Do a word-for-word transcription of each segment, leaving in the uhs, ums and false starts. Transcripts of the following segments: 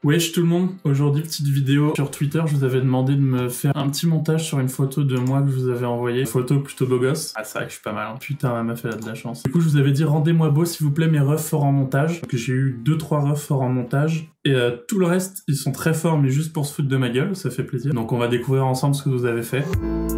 Wesh tout le monde, aujourd'hui petite vidéo sur Twitter, je vous avais demandé de me faire un petit montage sur une photo de moi que je vous avais envoyée. Une photo plutôt beau gosse. Ah c'est vrai que je suis pas mal, hein. Putain ma meuf elle a de la chance. Du coup je vous avais dit rendez-moi beau s'il vous plaît mes refs forts en montage. Donc j'ai eu deux trois refs forts en montage. Et euh, tout le reste, ils sont très forts mais juste pour se foutre de ma gueule, ça fait plaisir. Donc on va découvrir ensemble ce que vous avez fait.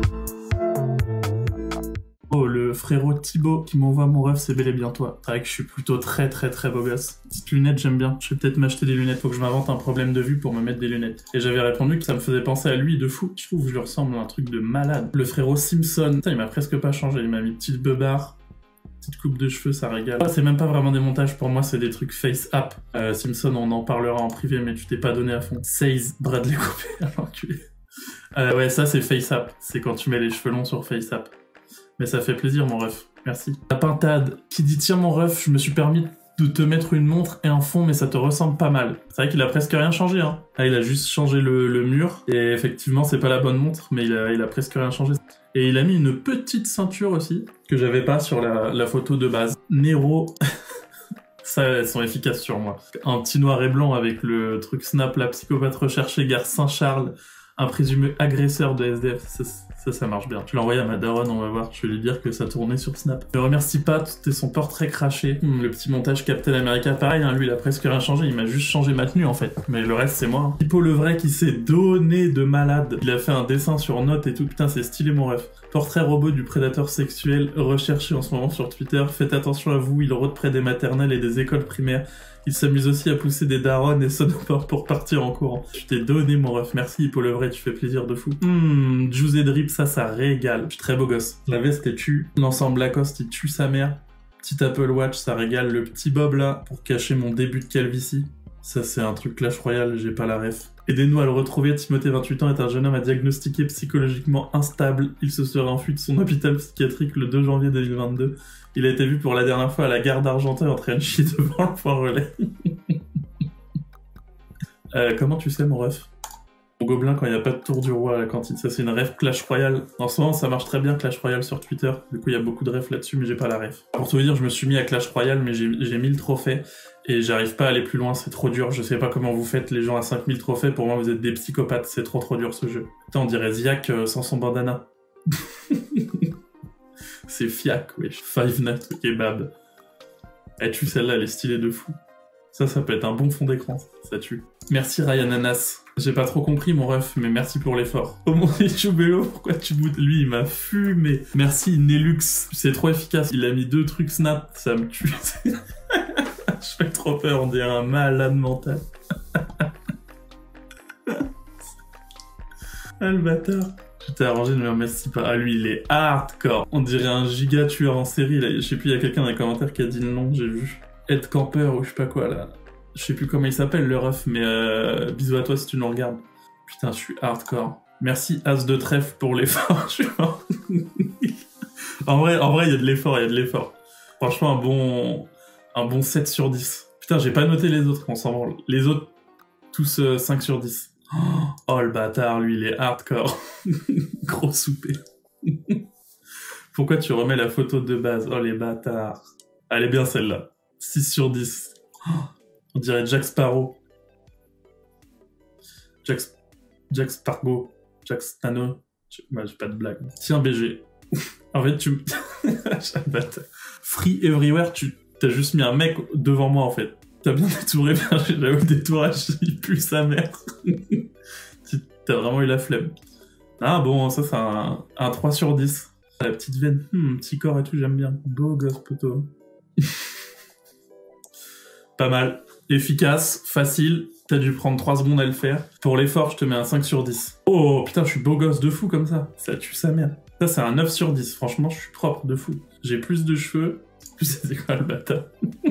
Oh, le frérot Thibaut qui m'envoie mon ref, c'est bel et bien toi. C'est vrai que je suis plutôt très très très beau gosse. Petites lunettes, j'aime bien. Je vais peut-être m'acheter des lunettes, faut que je m'invente un problème de vue pour me mettre des lunettes. Et j'avais répondu que ça me faisait penser à lui de fou. Je trouve que je lui ressemble à un truc de malade. Le frérot Simpson, putain, il m'a presque pas changé. Il m'a mis petite beubare, petite coupe de cheveux, ça régale. Ah, c'est même pas vraiment des montages, pour moi c'est des trucs face up. Euh, Simpson, on en parlera en privé, mais tu t'es pas donné à fond. Says Bradley Cooper, l'enculé. Euh, ouais, ça c'est face up. C'est quand tu mets les cheveux longs sur face up. Mais ça fait plaisir mon ref, merci. La pintade qui dit tiens mon ref, je me suis permis de te mettre une montre et un fond mais ça te ressemble pas mal. C'est vrai qu'il a presque rien changé hein. Là il a juste changé le, le mur et effectivement c'est pas la bonne montre mais il a, il a presque rien changé. Et il a mis une petite ceinture aussi que j'avais pas sur la, la photo de base. Nero, ça elles sont efficaces sur moi. Un petit noir et blanc avec le truc Snap, la psychopathe recherchée, gare Saint-Charles. Un présumé agresseur de S D F, ça, ça, ça marche bien. Je l'ai envoyé à ma daronne, on va voir, je vais lui dire que ça tournait sur Snap. Ne remercie pas, c'était son portrait craché. Hum, le petit montage Captain America, pareil, hein, lui il a presque rien changé, il m'a juste changé ma tenue en fait. Mais le reste c'est moi. Hein. Hippo le vrai qui s'est donné de malade. Il a fait un dessin sur note et tout, putain c'est stylé mon ref. Portrait robot du prédateur sexuel, recherché en ce moment sur Twitter. Faites attention à vous, il rôde près des maternelles et des écoles primaires. Il s'amuse aussi à pousser des darons et sonopores pour partir en courant. Je t'ai donné mon ref, merci Hippo le vrai, tu fais plaisir de fou. Hum, Juice et Drip, ça, ça régale. Je suis très beau gosse. La veste est tue, l'ensemble Lacoste, il tue sa mère. Petit Apple Watch, ça régale. Le petit Bob là, pour cacher mon début de calvitie. Ça, c'est un truc Clash Royale, j'ai pas la ref. Aidez-nous à le retrouver, Timothée, vingt-huit ans, est un jeune homme à diagnostiquer psychologiquement instable. Il se serait enfui de son hôpital psychiatrique le deux janvier deux mille vingt-deux. Il a été vu pour la dernière fois à la gare d'Argenteuil en train de chier devant le point relais. euh, comment tu sais, mon ref? Mon gobelin quand il n'y a pas de tour du roi à la cantine, ça c'est une ref Clash Royale. En ce moment, ça marche très bien Clash Royale sur Twitter. Du coup, il y a beaucoup de refs là-dessus, mais j'ai pas la ref. Pour tout vous dire, je me suis mis à Clash Royale, mais j'ai mille trophées. Et j'arrive pas à aller plus loin, c'est trop dur. Je sais pas comment vous faites les gens à cinq mille trophées. Pour moi, vous êtes des psychopathes, c'est trop trop dur ce jeu. Putain, on dirait Ziak euh, sans son bandana. C'est fiac, wesh. Five Nights at Kebab. Elle tue celle-là, elle est stylée de fou. Ça, ça peut être un bon fond d'écran, ça tue. Merci Ryan Anas. J'ai pas trop compris mon ref, mais merci pour l'effort. Oh mon Chubello, pourquoi tu boutes? Lui, il m'a fumé. Merci Nelux, c'est trop efficace. Il a mis deux trucs Snap, ça me tue. Je fais trop peur, on dirait un malade mental. Ah le bâtard. Je t'ai arrangé de me remercier pas. Ah lui il est hardcore. On dirait un giga tueur en série là. Je sais plus, il y a quelqu'un dans les commentaires qui a dit le nom, j'ai vu. Ed Camper ou je sais pas quoi là. Je sais plus comment il s'appelle le ref, mais euh, bisous à toi si tu nous regardes. Putain, je suis hardcore. Merci As de trèfle pour l'effort. Je suis mort. En vrai, en vrai, il y a de l'effort, il y a de l'effort. Franchement, un bon, un bon sept sur dix. Putain, j'ai pas noté les autres, on s'en branle. Les autres, tous euh, cinq sur dix. Oh le bâtard, lui il est hardcore. Gros soupé. Pourquoi tu remets la photo de base? Oh les bâtards. Elle est bien celle-là. six sur dix. On dirait Jack Sparrow. Jack, Jack Spargo. Jack Stano. Bah, j'ai pas de blague. Tiens B G. En fait tu... Free Everywhere, tu t'as juste mis un mec devant moi en fait. T'as bien détouré, j'avoue, le détourage, il pue sa mère. T'as vraiment eu la flemme. Ah bon, ça c'est un, un trois sur dix. La petite veine, hmm, petit corps et tout, j'aime bien. Beau gosse, poteau. Pas mal. Efficace, facile, t'as dû prendre trois secondes à le faire. Pour l'effort, je te mets un cinq sur dix. Oh putain, je suis beau gosse de fou comme ça. Ça tue sa mère. Ça c'est un neuf sur dix, franchement, je suis propre de fou. J'ai plus de cheveux. Plus c'est quoi le bâtard?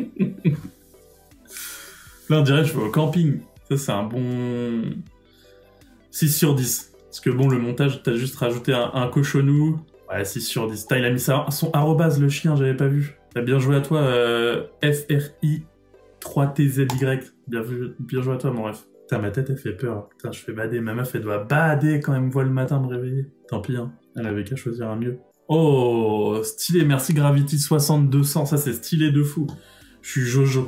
Là, on dirait que je vais au camping. Ça, c'est un bon... six sur dix. Parce que bon, le montage, t'as juste rajouté un, un cochonou. Ouais, six sur dix. Putain, il a mis ça, son arrobase, le chien, j'avais pas vu. T'as bien joué à toi, euh, F R I trois T Z Y. Bien, bien joué à toi, mon ref. Putain, ma tête, elle fait peur. Putain, je fais bader. Ma meuf, elle doit bader quand elle me voit le matin me réveiller. Tant pis, hein. Elle avait qu'à choisir un mieux. Oh, stylé. Merci Gravity soixante deux cents. Ça, c'est stylé de fou. Je suis Jojo.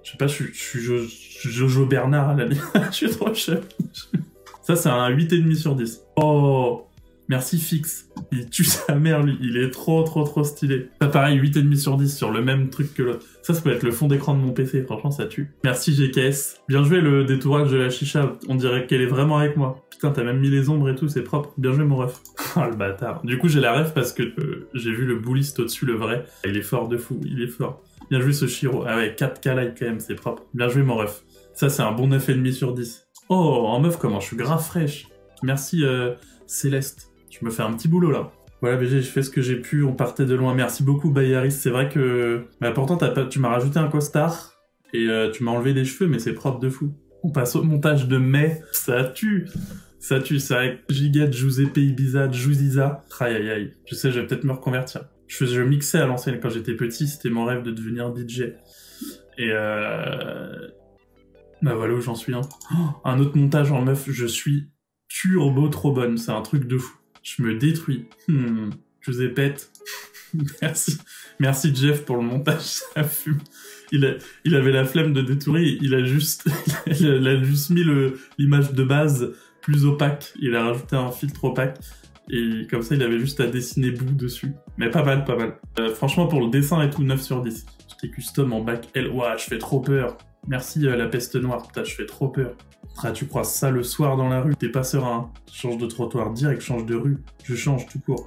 Je sais pas, je suis, je suis Jo- Jojo Bernard à la limite. Je suis trop chef. Ça, c'est un huit virgule cinq sur dix. Oh, merci Fix. Il tue sa mère, lui. Il est trop, trop, trop stylé. Ça, pareil, huit virgule cinq sur dix sur le même truc que l'autre. Ça, ça peut être le fond d'écran de mon P C. Franchement, ça tue. Merci G K S. Bien joué le détourage de la chicha. On dirait qu'elle est vraiment avec moi. Putain, t'as même mis les ombres et tout, c'est propre. Bien joué, mon ref. Oh, le bâtard. Du coup, j'ai la ref parce que euh, j'ai vu le bulliste au-dessus, le vrai. Il est fort de fou. Il est fort. Bien joué, ce Shiro. Ah ouais, quatre K like quand même, c'est propre. Bien joué, mon ref. Ça, c'est un bon neuf virgule cinq sur dix. Oh, en meuf, comment je suis grave fraîche. Merci, euh, Céleste. Tu me fais un petit boulot, là. Voilà, B G, j'ai fait ce que j'ai pu. On partait de loin. Merci beaucoup, Bayaris. C'est vrai que... Bah, pourtant, t'as pas... tu m'as rajouté un costard. Et euh, tu m'as enlevé les cheveux, mais c'est propre de fou. On passe au montage de mai. Ça tue. Ça tue, c'est avec Giga, Giuseppe, Ibiza, Jouziza. Aïe, aïe, aïe. Je sais, je vais peut-être me reconvertir. Je, faisais, je mixais à l'ancienne quand j'étais petit. C'était mon rêve de devenir D J. Et euh... Bah voilà où j'en suis. Hein. Oh, un autre montage en meuf, je suis turbo trop bonne. C'est un truc de fou. Je me détruis. Hmm. Giuseppe. Merci. Merci Jeff pour le montage. Ça fume. Il, a, il avait la flemme de détourer. Il a juste, il a, il a juste mis l'image de base plus opaque. Il a rajouté un filtre opaque. Et comme ça, il avait juste à dessiner Boo dessus. Mais pas mal, pas mal. Euh, franchement, pour le dessin et tout, neuf sur dix. J'étais custom en bac L. Ouah, je fais trop peur. Merci euh, la peste noire. Putain, je fais trop peur. Ah, tu crois ça le soir dans la rue. T'es pas serein. Hein. Change de trottoir direct, change de rue. Je change tout court.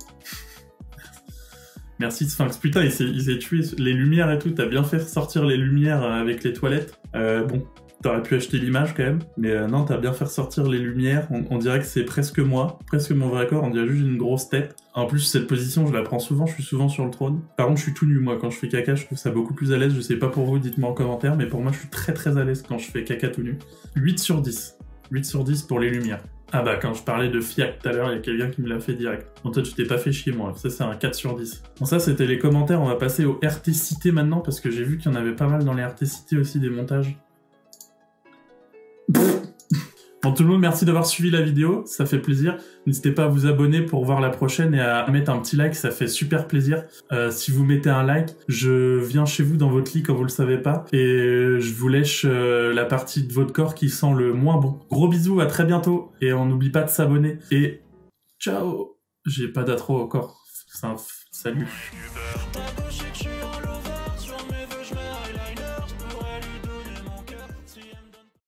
Merci Sphinx. Putain, il s'est tué. Les lumières et tout, t'as bien fait sortir les lumières avec les toilettes. Euh, bon, t'aurais pu acheter l'image quand même. Mais euh, non, t'as bien fait sortir les lumières. On, on dirait que c'est presque moi. Presque mon vrai corps. On dirait juste une grosse tête. En plus, cette position, je la prends souvent. Je suis souvent sur le trône. Par contre, je suis tout nu, moi. Quand je fais caca, je trouve ça beaucoup plus à l'aise. Je sais pas pour vous, dites-moi en commentaire. Mais pour moi, je suis très très à l'aise quand je fais caca tout nu. huit sur dix. huit sur dix pour les lumières. Ah bah, quand je parlais de Fiac tout à l'heure, il y a quelqu'un qui me l'a fait direct. Bon, toi, tu t'es pas fait chier, moi. Ça, c'est un quatre sur dix. Bon, ça, c'était les commentaires. On va passer au R T Cité maintenant, parce que j'ai vu qu'il y en avait pas mal dans les R T Cité aussi, des montages. Bon, tout le monde, merci d'avoir suivi la vidéo. Ça fait plaisir. N'hésitez pas à vous abonner pour voir la prochaine et à mettre un petit like. Ça fait super plaisir. Euh, si vous mettez un like, je viens chez vous dans votre lit quand vous le savez pas. Et je vous lèche euh, la partie de votre corps qui sent le moins bon. Gros bisous, à très bientôt. Et on n'oublie pas de s'abonner. Et ciao. J'ai pas d'intro encore. C'est un... Salut.